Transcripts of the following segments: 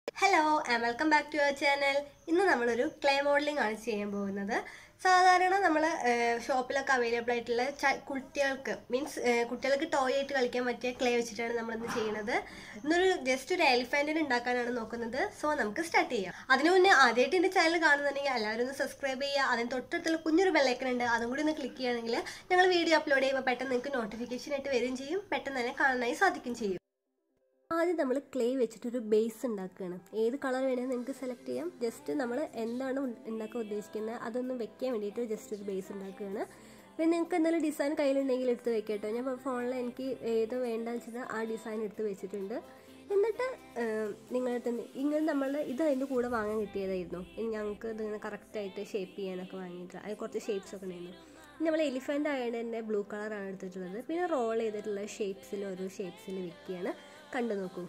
Hello and welcome back to our channel. ഇന്ന് നമ്മളൊരു clay modelling ആണ് ചെയ്യാൻ പോകുന്നത്. സാധാരണ നമ്മൾ ഷോപ്പിലൊക്കെ അവൈലബിൾ ആയിട്ടുള്ള കുട്ടികൾക്ക് കുട്ടികൾക്ക് ടോയ് ആയിട്ട് കളിക്കാൻ പറ്റിയ ക്ലേ വെച്ചിട്ടാണ് നമ്മൾ ഇന്ന് ചെയ്യുന്നത്. ഇന്നൊരു ജസ്റ്റ് ഒരു എലിഫന്റിനെ ഉണ്ടാക്കാനാണ് നോക്കുന്നത്. സോ നമുക്ക് സ്റ്റാർട്ട് ചെയ്യാം. അതിനു മുന്നേ ആദ്യമായിട്ട് എൻ്റെ ചാനൽ കാണുന്നുണ്ടെങ്കിൽ എല്ലാവരും ഒന്ന് സബ്സ്ക്രൈബ് ചെയ്യുക. അതിന് തൊട്ടടുത്തുള്ള കുഞ്ഞൊരു ബെല്ലൈക്കൺ ഉണ്ട്, അതും കൂടി ഒന്ന് ക്ലിക്ക് ചെയ്യുകയാണെങ്കിൽ ഞങ്ങൾ വീഡിയോ അപ്ലോഡ് ചെയ്യുമ്പോൾ പെട്ടെന്ന് നിങ്ങൾക്ക് നോട്ടിഫിക്കേഷൻ ആയിട്ട് വരികയും ചെയ്യും, പെട്ടെന്ന് തന്നെ കാണാനായി സാധിക്കുകയും ചെയ്യും. ആദ്യം നമ്മൾ ക്ലേ വെച്ചിട്ടൊരു ബേസ് ഉണ്ടാക്കുകയാണ്. ഏത് കളർ വേണമെങ്കിൽ നിങ്ങൾക്ക് സെലക്ട് ചെയ്യാം. ജസ്റ്റ് നമ്മൾ എന്താണ് ഉണ്ടാക്കാൻ ഉദ്ദേശിക്കുന്നത് അതൊന്ന് വെക്കാൻ വേണ്ടിയിട്ട് ജസ്റ്റ് ഒരു ബേസ് ഉണ്ടാക്കുകയാണ്. പിന്നെ നിങ്ങൾക്ക് എന്തെങ്കിലും ഡിസൈൻ കയ്യിലുണ്ടെങ്കിൽ എടുത്ത് വെക്കാം കേട്ടോ. ഞാൻ ഫോണിൽ എനിക്ക് ഏത് വേണ്ടതെന്ന് വെച്ചാൽ ആ ഡിസൈൻ എടുത്ത് വെച്ചിട്ടുണ്ട്. എന്നിട്ട് ഇങ്ങനെ ഇത് അതിൻ്റെ കൂടെ വാങ്ങാൻ കിട്ടിയതായിരുന്നു. ഞങ്ങൾക്ക് ഇതിങ്ങനെ കറക്റ്റായിട്ട് ഷേപ്പ് ചെയ്യാനൊക്കെ വാങ്ങിയിട്ട് അത് കുറച്ച് ഷേപ്സൊക്കെ ഉണ്ടായിരുന്നു. നമ്മൾ എലിഫൻ്റ് ആയതുകൊണ്ട് തന്നെ ബ്ലൂ കളറാണ് എടുത്തിട്ടുള്ളത്. പിന്നെ റോൾ ചെയ്തിട്ടുള്ള ഷേപ്സിൽ ഓരോ ഷേപ്സിൽ വെക്കുകയാണ്. കണ്ടു നോക്കൂ.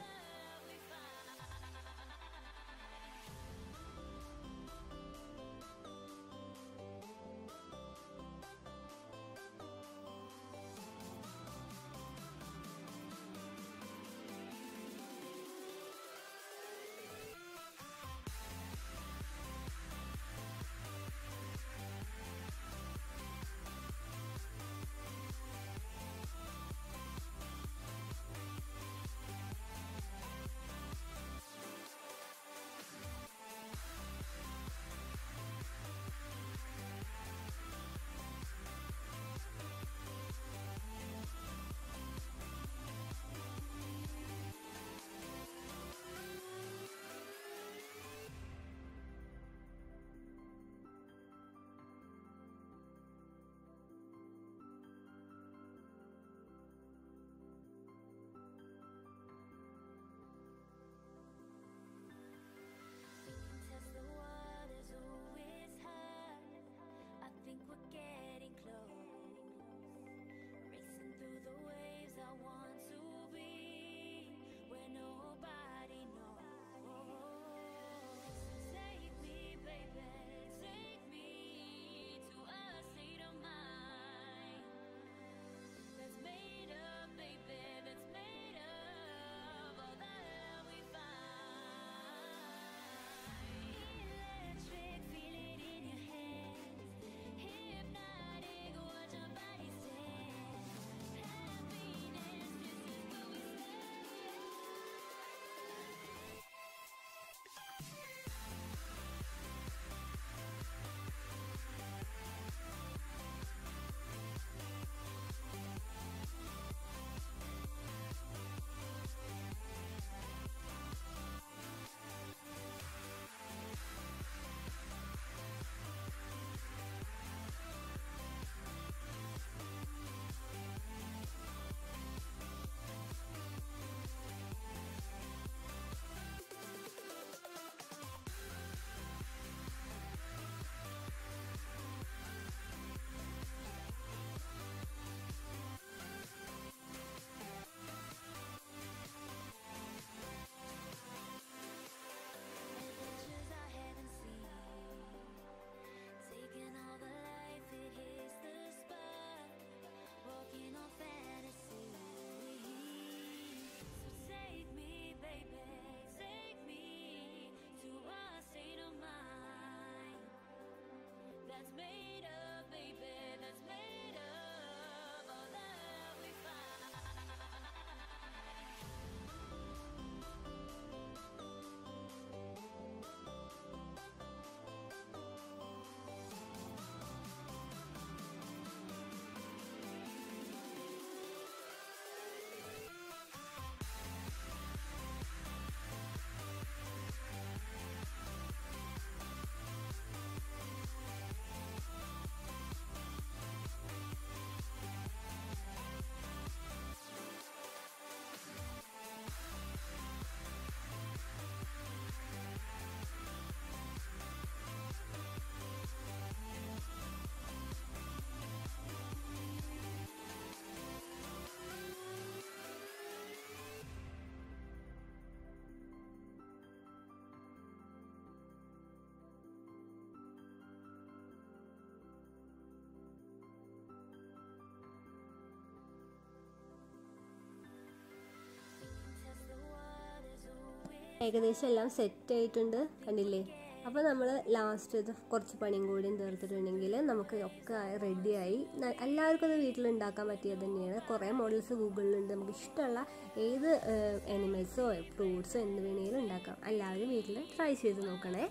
ഏകദേശം എല്ലാം സെറ്റ് ആയിട്ടുണ്ട്, കണ്ടില്ലേ? അപ്പോൾ നമ്മൾ ലാസ്റ്റ് ഇത് കുറച്ച് പണിയും കൂടിയും തീർത്തിട്ടുണ്ടെങ്കിൽ നമുക്ക് ഒക്കെ റെഡിയായി. എല്ലാവർക്കും അത് വീട്ടിലുണ്ടാക്കാൻ പറ്റിയത് തന്നെയാണ്. കുറേ മോഡൽസ് ഗൂഗിളിലുണ്ട്. നമുക്ക് ഇഷ്ടമുള്ള ഏത് അനിമൽസോ ഫ്രൂട്ട്സോ എന്ത് വേണമെങ്കിലും ഉണ്ടാക്കാം. എല്ലാവരും വീട്ടിൽ ട്രൈ ചെയ്ത് നോക്കണേ.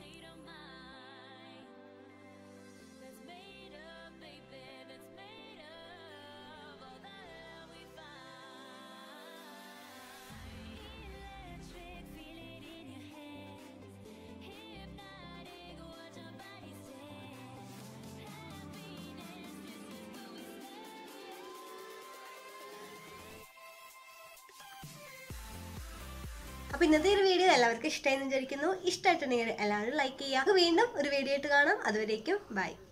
അപ്പോൾ ഇന്നത്തെ ഒരു വീഡിയോ എല്ലാവർക്കും ഇഷ്ടമായെന്ന് വിചാരിക്കുന്നു. ഇഷ്ടമായിട്ടുണ്ടെങ്കിൽ എല്ലാവരും ലൈക്ക് ചെയ്യുക. വീണ്ടും ഒരു വീഡിയോ ആയിട്ട് കാണാം. അതുവരേക്കും ബൈ.